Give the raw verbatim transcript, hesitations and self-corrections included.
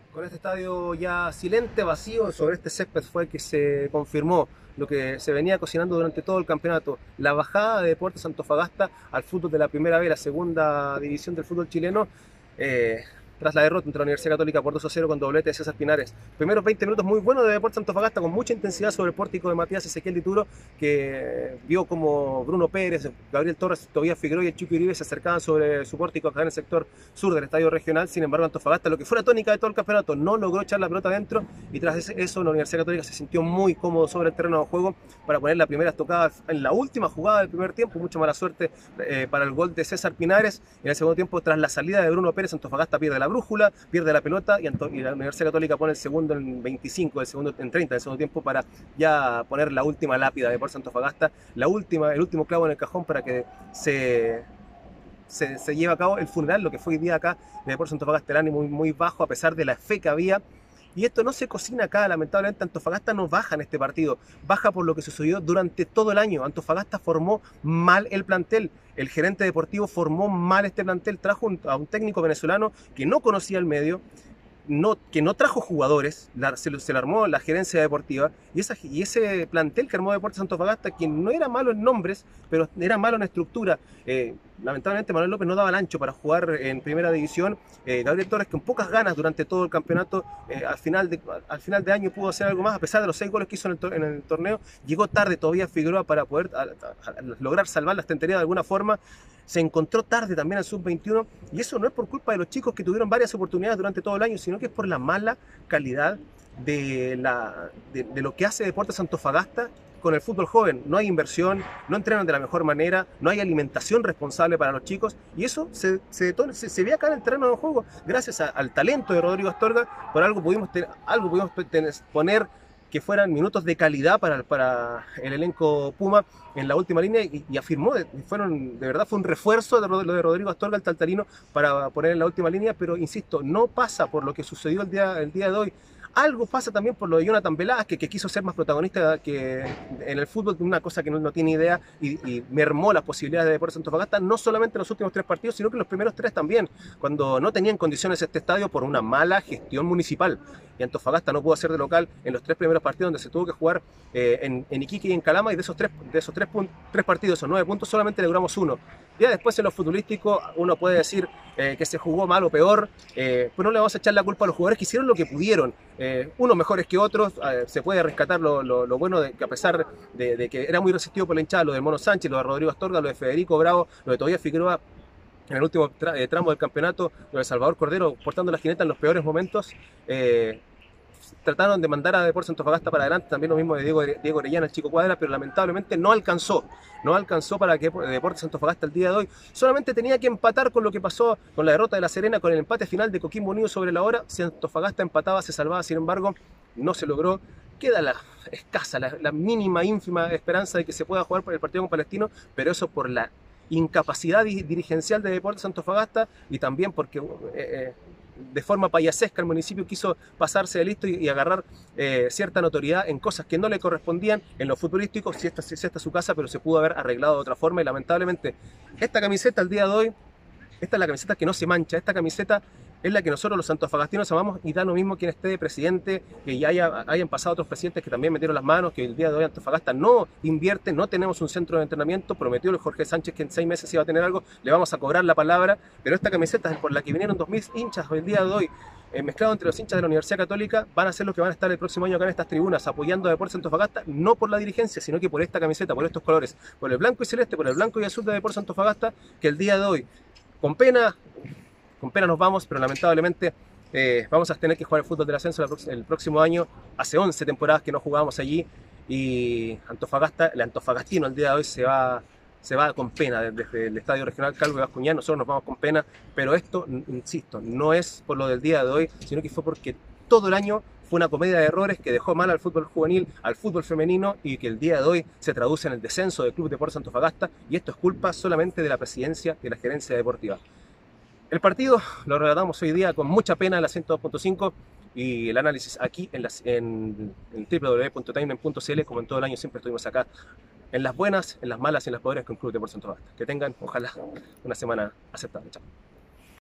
Con este estadio ya silente, vacío, sobre este césped fue que se confirmó lo que se venía cocinando durante todo el campeonato, la bajada de Deportes Antofagasta al fútbol de la primera B, la segunda división del fútbol chileno, eh, tras la derrota entre la Universidad Católica por dos a cero con doblete de César Pinares. Primeros veinte minutos muy buenos de Deportes Antofagasta, con mucha intensidad sobre el pórtico de Matías Ezequiel Dituro, que vio como Bruno Pérez, Gabriel Torres, Tobías Figueroa y el Chico Uribe se acercaban sobre su pórtico acá en el sector sur del estadio regional. Sin embargo, Antofagasta, lo que fue la tónica de todo el campeonato, no logró echar la pelota adentro, y tras eso la Universidad Católica se sintió muy cómodo sobre el terreno de juego para poner la primera estocada en la última jugada del primer tiempo. Mucha mala suerte eh, para el gol de César Pinares. En el segundo tiempo, tras la salida de Bruno Pérez, Antofagasta pierde la brújula, pierde la pelota, y, y la Universidad Católica pone el segundo en veinticinco, el segundo en treinta del segundo tiempo, para ya poner la última lápida de Deportes Antofagasta, la última, el último clavo en el cajón para que se, se, se lleve a cabo el funeral, lo que fue hoy día acá de Deportes Antofagasta. El ánimo muy, muy bajo a pesar de la fe que había. Y esto no se cocina acá, lamentablemente. Antofagasta no baja en este partido, baja por lo que sucedió durante todo el año. Antofagasta formó mal el plantel, el gerente deportivo formó mal este plantel, trajo un, a un técnico venezolano que no conocía el medio, no, que no trajo jugadores, la, se, se le armó la gerencia deportiva, y, esa, y ese plantel que armó Deportes Antofagasta, que no era malo en nombres, pero era malo en estructura. Eh, lamentablemente Manuel López no daba el ancho para jugar en primera división. eh, Gabriel Torres, con pocas ganas durante todo el campeonato, eh, al, final de, al final de año pudo hacer algo más, a pesar de los seis goles que hizo en el, en el torneo. Llegó tarde todavía Figueroa para poder a, a, a lograr salvar la estantería de alguna forma. Se encontró tarde también al sub veintiuno, y eso no es por culpa de los chicos que tuvieron varias oportunidades durante todo el año, sino que es por la mala calidad de, la, de, de lo que hace Deportes Antofagasta con el fútbol joven. No hay inversión, no entrenan de la mejor manera, no hay alimentación responsable para los chicos, y eso se, se, se, se ve acá en el terreno de juego. Gracias a, al talento de Rodrigo Astorga, por algo pudimos, tener, algo pudimos tener, poner que fueran minutos de calidad para, para el elenco Puma en la última línea, y, y afirmó, fueron, de verdad fue un refuerzo de lo de Rodrigo Astorga, el taltarino, para poner en la última línea. Pero insisto, no pasa por lo que sucedió el día, el día de hoy. Algo pasa también por lo de Jonathan Velázquez, que quiso ser más protagonista que en el fútbol, una cosa que no, no tiene idea, y, y mermó las posibilidades de Deportes Antofagasta, no solamente en los últimos tres partidos, sino que en los primeros tres también, cuando no tenían condiciones este estadio por una mala gestión municipal. Y Antofagasta no pudo hacer de local en los tres primeros partidos, donde se tuvo que jugar eh, en, en Iquique y en Calama, y de esos tres, de esos tres, tres partidos, esos nueve puntos, solamente logramos uno. Ya después en lo futbolístico uno puede decir eh, que se jugó mal o peor, eh, pero no le vamos a echar la culpa a los jugadores que hicieron lo que pudieron. Eh, unos mejores que otros, eh, se puede rescatar lo, lo, lo bueno de que, a pesar de, de que era muy resistido por la hinchada, lo de Mono Sánchez, lo de Rodrigo Astorga, lo de Federico Bravo, lo de Tobías Figueroa en el último tra eh, tramo del campeonato, lo de Salvador Cordero portando la jineta en los peores momentos. eh, Trataron de mandar a Deportes Antofagasta para adelante, también lo mismo de Diego, Diego Orellana, el Chico Cuadra, pero lamentablemente no alcanzó, no alcanzó para que Deportes Antofagasta el día de hoy solamente tenía que empatar con lo que pasó con la derrota de La Serena, con el empate final de Coquimbo Unido sobre la hora. Si Antofagasta empataba, se salvaba, sin embargo, no se logró. Queda la escasa, la, la mínima, ínfima esperanza de que se pueda jugar por el partido con Palestino, pero eso por la incapacidad dirigencial de Deportes Antofagasta, y también porque... Eh, eh, de forma payasesca el municipio quiso pasarse de listo y, y agarrar eh, cierta notoriedad en cosas que no le correspondían en lo futbolístico. Si esta, si esta es su casa, pero se pudo haber arreglado de otra forma, y lamentablemente esta camiseta al día de hoy, esta es la camiseta que no se mancha, esta camiseta es la que nosotros los antofagastinos amamos, y da lo mismo quien esté de presidente, que ya haya, hayan pasado otros presidentes que también metieron las manos, que el día de hoy Antofagasta no invierte, no tenemos un centro de entrenamiento. Prometió el Jorge Sánchez que en seis meses iba a tener algo, le vamos a cobrar la palabra, pero esta camiseta por la que vinieron dos mil hinchas el día de hoy, eh, mezclado entre los hinchas de la Universidad Católica, van a ser los que van a estar el próximo año acá en estas tribunas apoyando a Deportes Antofagasta, no por la dirigencia, sino que por esta camiseta, por estos colores, por el blanco y celeste, por el blanco y azul de Deportes Antofagasta, que el día de hoy, con pena, con pena nos vamos, pero lamentablemente eh, vamos a tener que jugar el fútbol del ascenso el próximo año. Hace once temporadas que no jugábamos allí, y Antofagasta, el antofagastino el día de hoy se va, se va con pena desde el Estadio Regional Calvo de Bascuñán. Nosotros nos vamos con pena, pero esto, insisto, no es por lo del día de hoy, sino que fue porque todo el año fue una comedia de errores que dejó mal al fútbol juvenil, al fútbol femenino, y que el día de hoy se traduce en el descenso del Club Deportes Antofagasta, y esto es culpa solamente de la presidencia y de la gerencia deportiva. El partido lo relatamos hoy día con mucha pena en la ciento dos punto cinco, y el análisis aquí en, las, en, en w w w punto timeline punto c l, como en todo el año siempre estuvimos acá, en las buenas, en las malas y en las peores, con Club Deportes Antofagasta. Que tengan, ojalá, una semana aceptable. Chao.